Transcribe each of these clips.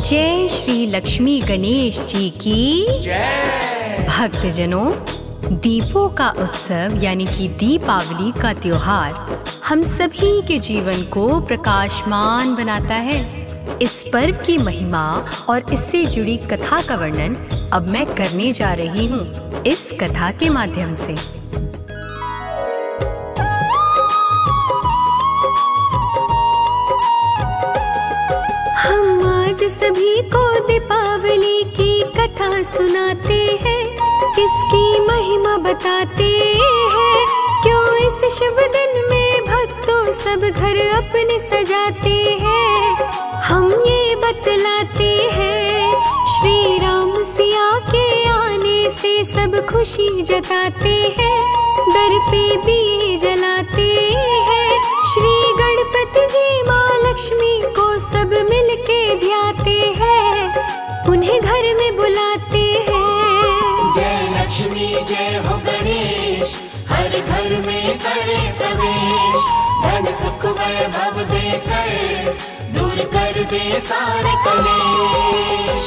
जय श्री लक्ष्मी गणेश जी की जय। भक्तजनों, दीपों का उत्सव यानी कि दीपावली का त्योहार हम सभी के जीवन को प्रकाशमान बनाता है। इस पर्व की महिमा और इससे जुड़ी कथा का वर्णन अब मैं करने जा रही हूँ इस कथा के माध्यम से। हम आज सभी को दीपावली की कथा सुनाते हैं, इसकी महिमा बताते हैं। क्यों इस शुभ दिन में भक्तों सब घर अपने सजाते हैं, हम ये बतलाते हैं। श्री राम सिया के आने से सब खुशी जताते हैं, दर पे दिए जलाते हैं। श्री गणपति जी माँ लक्ष्मी को सब मिलके ध्याते हैं, उन्हें घर में बुलाते हैं। जय लक्ष्मी जय हो गणेश, हर घर में करे प्रवेश। धन सुख वैभव देकर दूर कर दे सारे कलेश।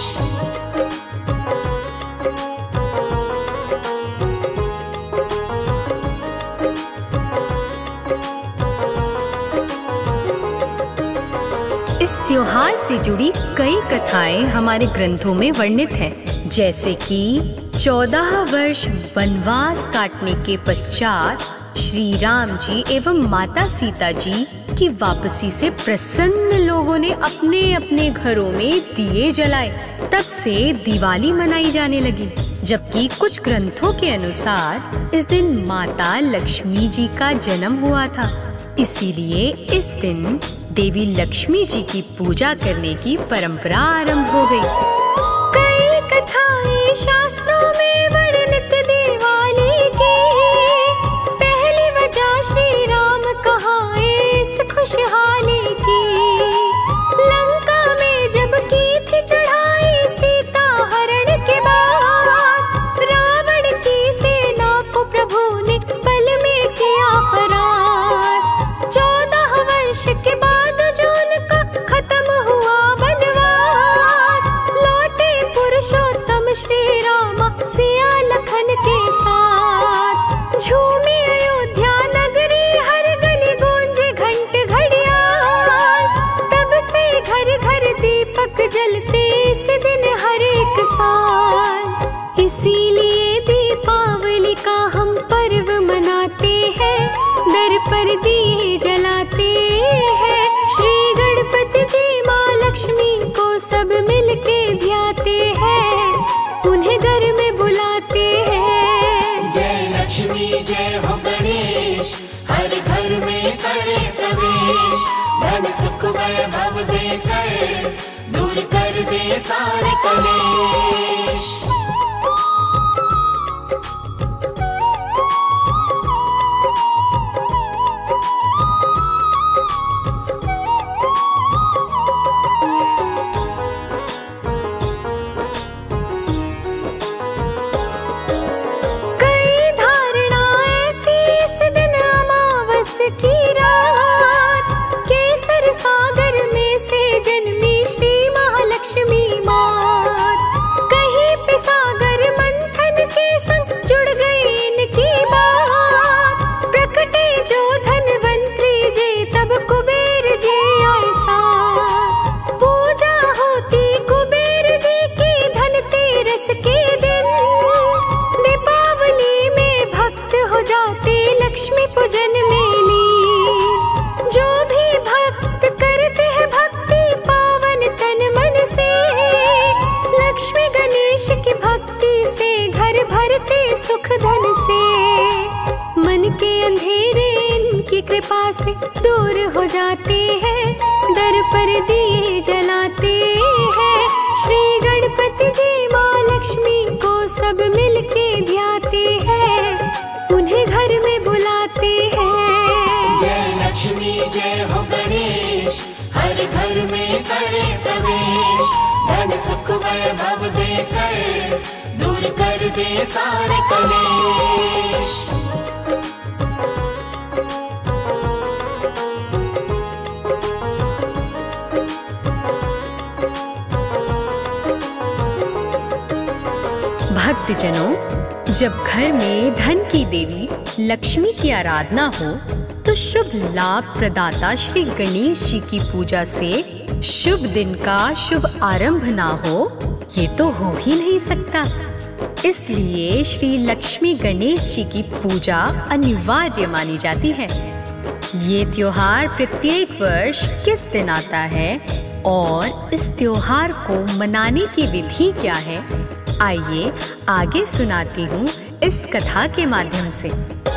इस त्योहार से जुड़ी कई कथाएं हमारे ग्रंथों में वर्णित हैं, जैसे कि 14 वर्ष वनवास काटने के पश्चात श्री राम जी एवं माता सीता जी की वापसी से प्रसन्न लोगों ने अपने अपने घरों में दिए जलाए। तब से दिवाली मनाई जाने लगी। जबकि कुछ ग्रंथों के अनुसार इस दिन माता लक्ष्मी जी का जन्म हुआ था, इसीलिए इस दिन देवी लक्ष्मी जी की पूजा करने की परंपरा आरंभ हो गई। कई कथाएं शास्त्रों में वर्णित दिवाली की, पहली वजह श्री राम कहाए इस खुशहाली की। लंका में जब की थी चढ़ाई सीता हरण के बाद, रावण की सेना को प्रभु ने पल में किया परास्त। 14 वर्ष के बाद श्री राम सिया लखन के साथ झूमी अयोध्या नगरी, हर गली गूंजे घंट घड़ियाल। तब से घर घर दीपक जलते इस दिन हर एक साल। इसीलिए दीपावली का हम पर्व मनाते हैं, दर पर दिए जलाते हैं। श्री गणपति जी माँ लक्ष्मी को सब मिलके ध्याते हैं, उन्हें घर में बुलाते हैं। जय लक्ष्मी जय हो गणेश, हर घर में करे प्रवेश। धन सुख वैभव देकर दूर कर दे सारे कलेश। की रात केसर सागर में से जन्मी श्री महालक्ष्मी मात। कहीं पे सागर मंथन के संग जुड़ गई इनकी बात। प्रकटे जो धनवंतरी जे तब कुबेर जी आए साथ। पूजा होती कुबेर जी की धनतेरस के दिन। दीपावली में भक्त हो जाते लक्ष्मी पूजन में। जो भी भक्त करते हैं भक्ति पावन तन मन से, लक्ष्मी गणेश की भक्ति से घर भरते सुख धन से। मन के अंधेरे इनकी कृपा से दूर हो जाते हैं, दर पर दिए जलाते हैं। श्री गणपति जी माँ लक्ष्मी को सब मिलके ध्याते हैं, उन्हें घर में बुलाते हैं। लक्ष्मी जय हो गणेश, हर घर में करे प्रवेश। धन सुख वैभव देकर दूर कर दे सारे कलेश। भक्तजनों, जब घर में धन की देवी लक्ष्मी की आराधना हो तो शुभ लाभ प्रदाता श्री गणेश जी की पूजा से शुभ दिन का शुभ आरंभ ना हो, ये तो हो ही नहीं सकता। इसलिए श्री लक्ष्मी गणेश जी की पूजा अनिवार्य मानी जाती है। ये त्योहार प्रत्येक वर्ष किस दिन आता है और इस त्योहार को मनाने की विधि क्या है, आइए आगे सुनाती हूँ इस कथा के माध्यम से।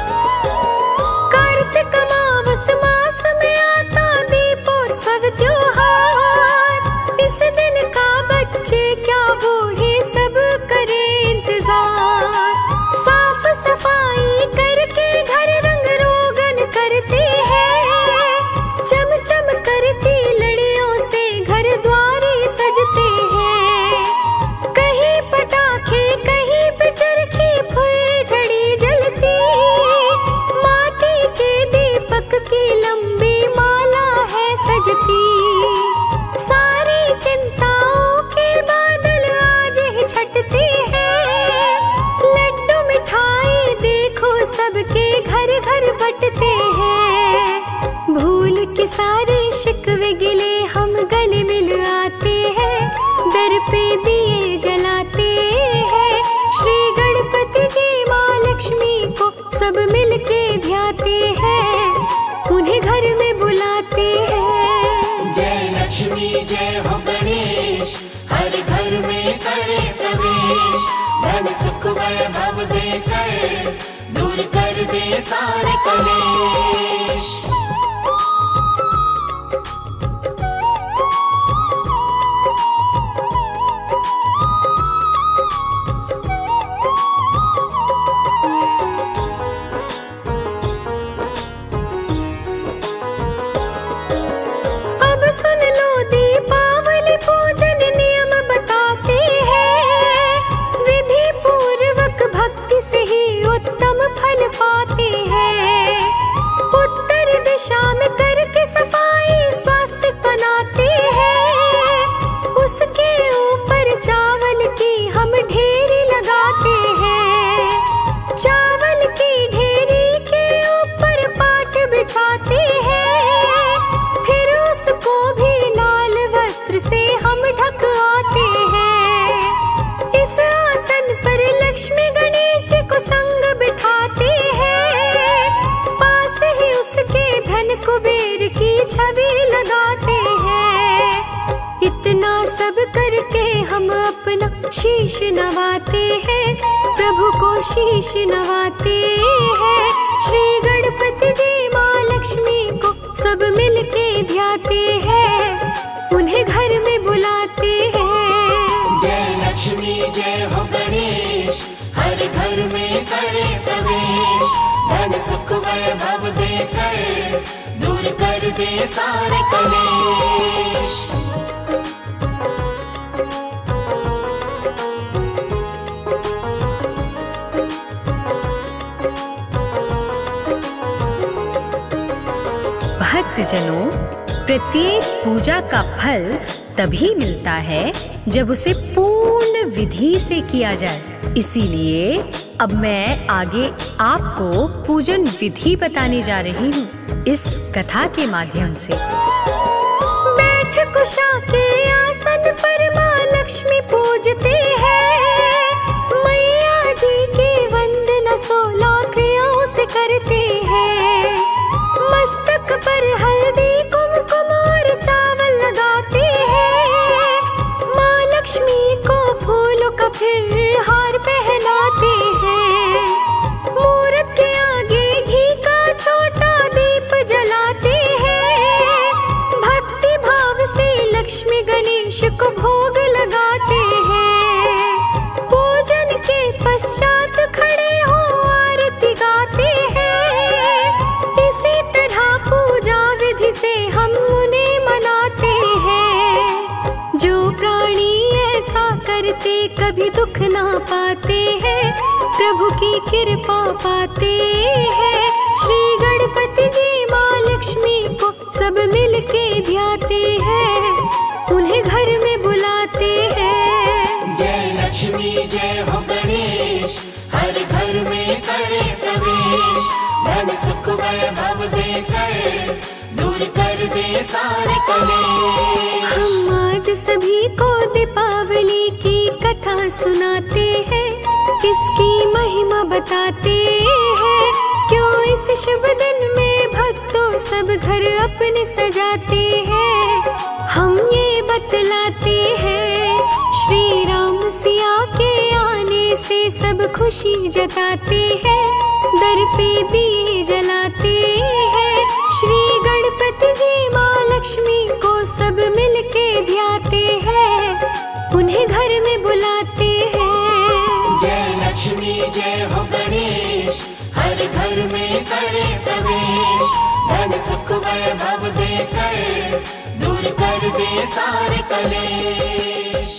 कार्तिक अमावस मास में आता दीपोत्सव त्योहार। इस दिन का बच्चे क्या बूढ़े सब करे इंतजार। साफ सफाई करके घर रंग रोगन करते हैं। चम चम करती लड़ियों से घर द्वारे सजते हैं। कहीं पटाखे कहीं पे चरखी फुलझड़ी जलती। माटी के दीपक की लंबी माला है सजती। सारी चिंताओं के बादल आज ही छटते हैं। लड्डू मिठाई देखो सबके घर घर बटते हैं। भूल के सारे शिकवे गिले हम गले मिल आते हैं। दर पे दिए जलाते हैं। श्री गणपति जी माँ लक्ष्मी को सब मिल के ध्याते हैं। उन्हें घर में बुलाते हैं। जय लक्ष्मी जय हो गणेश, हर घर में करे प्रवेश। धन सुख वैभव देकर दूर कर दे सारे कलेश। अब सुन लो दीपावली पूजन नियम बताते हैं। विधि पूर्वक भक्ति से ही उत्तम फल पाते हैं। उत्तर दिशा में करके सफाई स्वास्थ्य बनाते हैं। उसके ऊपर चावल की हम ढेरी लगाते हैं। चावल की ढेरी के ऊपर पाट बिछाते हैं। फिर उसको भी लाल वस्त्र से हम ढक आते हैं। इस आसन पर लक्ष्मी गणेश जी को संग बिठाते हैं। पास ही उसके धन कुबेर की छवि लगाते हैं। इतना सब करके हम अपना शीश नवाते हैं। प्रभु को शीश नवाते हैं। श्री गणपति जी माँ लक्ष्मी को सब मिल के ध्याते हैं। उन्हें घर में बुलाते हैं। जय लक्ष्मी जय हो गणेश, हर घर में करे प्रवेश। धन सुख वैभव देकर दूर कर दे सारे कलेश। भक्तजनों, प्रत्येक पूजा का फल तभी मिलता है जब उसे पूर्ण विधि से किया जाए। इसीलिए अब मैं आगे आपको पूजन विधि बताने जा रही हूँ इस कथा के माध्यम से। बैठ कुशा के आसन पर माँ लक्ष्मी पूजते हैं। मैया जी की वंदना 16 क्रियाओं से करते हैं। मस्तक पर हल्दी कुमकुम और चावल लगाते हैं। माँ लक्ष्मी को फूलों का फिर हार पहनाते हैं। मूरत के आगे घी का छोटा दीप जलाते हैं। भक्ति भाव से लक्ष्मी गणेश को भोग लगाते हैं। पूजन के पश्चात खड़े हो आरती गाते हैं। इसी तरह पूजा विधि से हम उन्हें मनाते हैं। जो प्राणी ऐसा करते कभी दुख ना पाते हैं। प्रभु की कृपा पाते हैं। श्री गणपति जी माँ लक्ष्मी को सब मिल के ध्याते हैं। उन्हें घर में बुलाते हैं। जय लक्ष्मी जय हो गणेश, सारे कलेश। हम आज सभी को दीपावली की कथा सुनाते हैं, इसकी महिमा बताते हैं। क्यों इस शुभ दिन में भक्तों सब घर अपने सजाते हैं, हम ये बतलाते हैं। श्री राम सिया के आने से सब खुशी जताते हैं, दर पे दिए जलाते हैं। श्री गणपति जी माँ लक्ष्मी को सब मिलके ध्याते हैं, उन्हें घर में बुलाते हैं। जय लक्ष्मी जय हो गणेश, हर घर में करे प्रवेश। धन सुख वैभव देकर दूर कर दे सारे कलेश।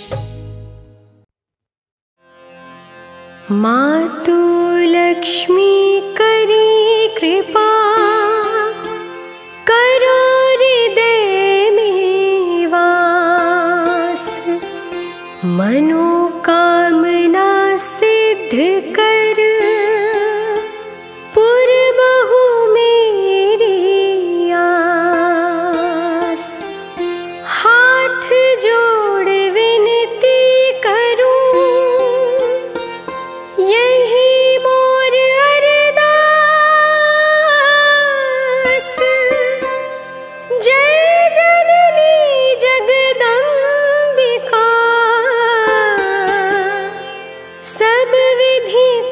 मातु लक्ष्मी करी कृपा, करो हृदय में वास। मनोकामना सिद्ध कर, पुरबहु मेरी आस। हाथ जोड़ विनती करूं, यही मोर अरदास। जय जननी जगदम्बिका, सब विधि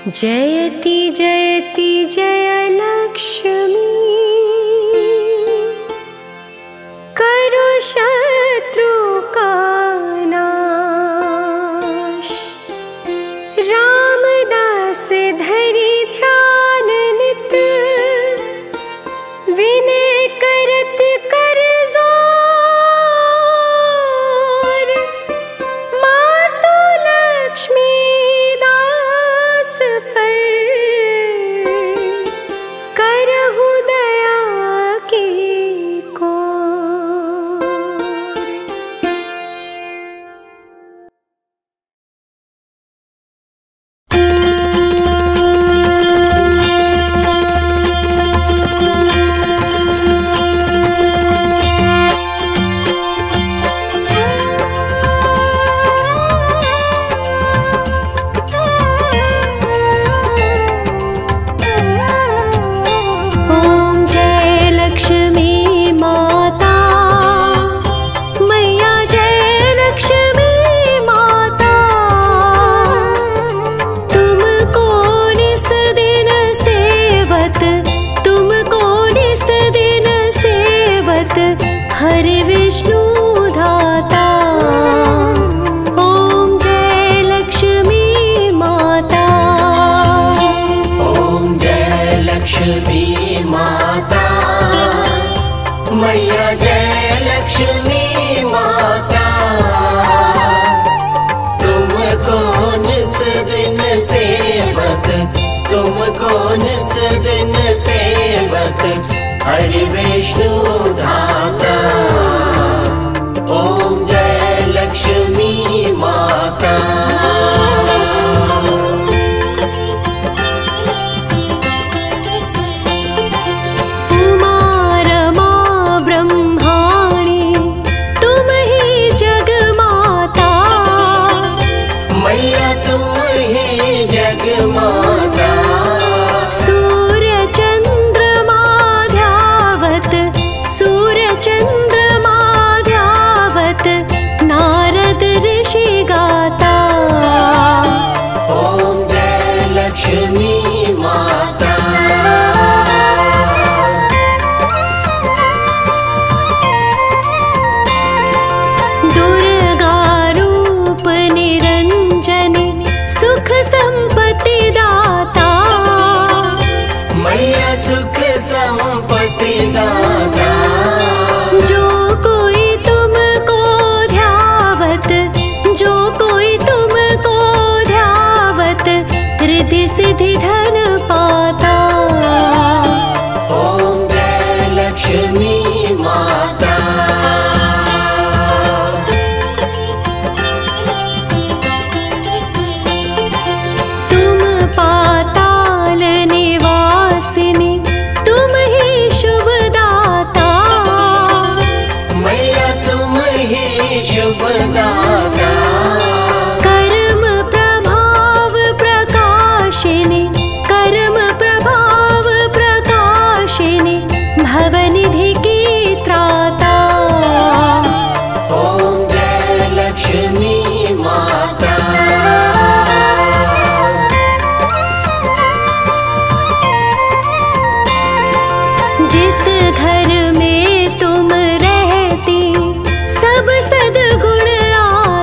जयति जयति जय लक्ष्मी, करो शत्रु का नाश। रामदास धरि ध्यान नित, विनय करत कर जोर। मातु लक्ष्मी दास पर, करहु दया की कोर। ओम जय लक्ष्मी माता, मैया जय लक्ष्मी माता। तुमको निस दिन सेवत, तुमको निस दिन सेवत, हरि विष्णु धाता। ओम जय लक्ष्मी माता। ओम जय लक्ष्मी माता, मैया जय लक्ष्मी माता। तुमको निस दिन सेवक, तुमको निस दिन सेवक, हरि विष्णु धाता। ओम जय लक्ष्मी माता। उमा रमा ब्रह्माणी, तुम ही जग माता। मैया तुम ही जग माता। सूर्य चंद्रमा ध्यावत, सूर्य चंद्रमा ध्यावत, नारद ऋषि गाता। ओम जय लक्ष्मी माता। दुर्गा रूप निरंजनी, सुख संपत्ति दाता। मैया सुख संपत्ति दाता। जो कोई तुमको ध्यावत, जो कोई तुमको ध्यावत, रिद्धि सिद्धि धन पाता। ओम जय लक्ष्मी माता। तुम पाताल निवासिनी, तुम ही शुभ दाता। मैया तुम ही शुभ दाता। कर्म प्रभाव प्रकाशिनी, कर्म प्रभाव प्रकाशिनी, भवनिधि की त्राता। ओम जय लक्ष्मी माता। जिस घर में तुम रहती, सब सद्गुण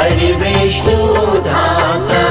हरि विष्णु धाता।